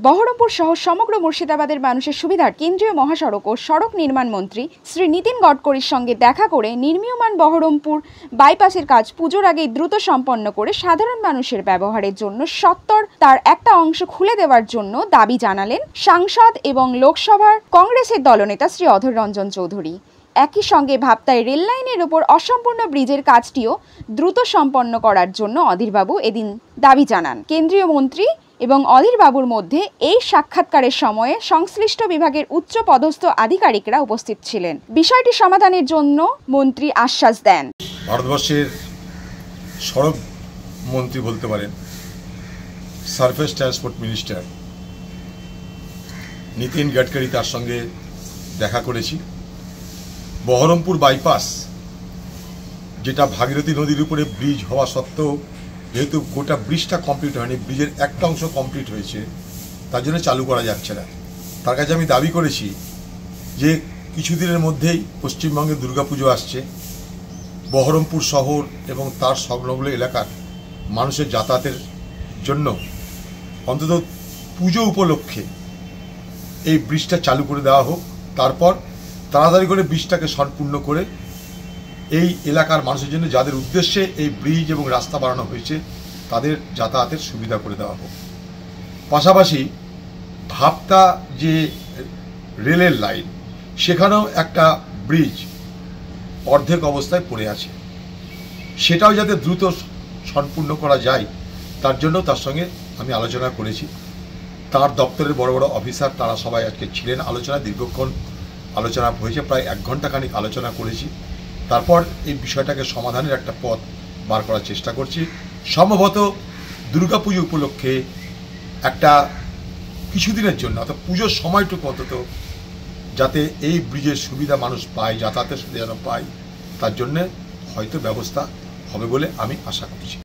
বহরমপুর সহ সমগ্র মুর্শিদাবাদের মানুষের সুবিধার কেন্দ্রীয় মহাসড়ক ও সড়ক নির্মাণ মন্ত্রী শ্রী নীতিন গডকরির সঙ্গে দেখা করে নির্মীয়মান বহরমপুর বাইপাসের কাজ পুজোর আগেই দ্রুত সম্পন্ন করে সাধারণ মানুষের ব্যবহারের জন্য সত্বর তার একটা অংশ খুলে দেওয়ার জন্য দাবি জানালেন সাংসদ এবং লোকসভার কংগ্রেসের দলনেতা শ্রী অধর রঞ্জন চৌধুরী। একই সঙ্গে ভাবতায় রেল লাইনের ওপর অসম্পূর্ণ ব্রিজের কাজটিও দ্রুত সম্পন্ন করার জন্য অধীরবাবু এদিন দাবি জানান। কেন্দ্রীয় মন্ত্রী এবং অধীরবাবুর মধ্যে এই সাক্ষাৎকারের সময়ে সংশ্লিষ্ট বিভাগের উচ্চ পদস্থ আধিকারিকরা উপস্থিত ছিলেন। বিষয়টি সমাধানের জন্য মন্ত্রী আশ্বাস দেন। ভারতবর্ষের সড়ক মন্ত্রী বলতে পারেন, surface transport minister Nitin Gadkari, তার সঙ্গে দেখা করেছি। বহরমপুর বাইপাস, যেটা ভাগীরথী নদীর উপরে ব্রিজ হওয়া সত্ত্বেও যেহেতু গোটা ব্রিজটা কমপ্লিট হয়নি, ব্রিজের একটা অংশ কমপ্লিট হয়েছে, তার জন্য চালু করা যাচ্ছে না। তার কাছে আমি দাবি করেছি যে কিছুদিনের মধ্যেই পশ্চিমবঙ্গে দুর্গাপুজো আসছে, বহরমপুর শহর এবং তার সংলগ্ন এলাকার মানুষের যাতায়াতের জন্য অন্তত পুজো উপলক্ষে এই ব্রিজটা চালু করে দেওয়া হোক। তারপর তাড়াতাড়ি করে ব্রিজটাকে সম্পূর্ণ করে এই এলাকার মানুষের জন্য, যাদের উদ্দেশ্যে এই ব্রিজ এবং রাস্তা বানানো হয়েছে, তাদের যাতায়াতের সুবিধা করে দেওয়া হোক। পাশাপাশি ভাবতা যে রেলের লাইন, সেখানেও একটা ব্রিজ অর্ধেক অবস্থায় পড়ে আছে, সেটাও যাতে দ্রুত সম্পূর্ণ করা যায়, তার জন্য তার সঙ্গে আমি আলোচনা করেছি। তার দপ্তরের বড় বড় অফিসার তারা সবাই আজকে ছিলেন আলোচনা, দীর্ঘক্ষণ আলোচনা হয়েছে, প্রায় 1 ঘন্টা খানিক আলোচনা করেছি। তারপর এই বিষয়টাকে সমাধানের একটা পথ বার করার চেষ্টা করছি। সম্ভবত দুর্গাপুজো উপলক্ষে একটা কিছুদিনের জন্য, অর্থাৎ পুজোর সময়টুকু অন্তত যাতে এই ব্রিজের সুবিধা মানুষ পায়, যাতায়াতের সুবিধা যেন পায়, তার জন্যে হয়তো ব্যবস্থা হবে বলে আমি আশা করছি।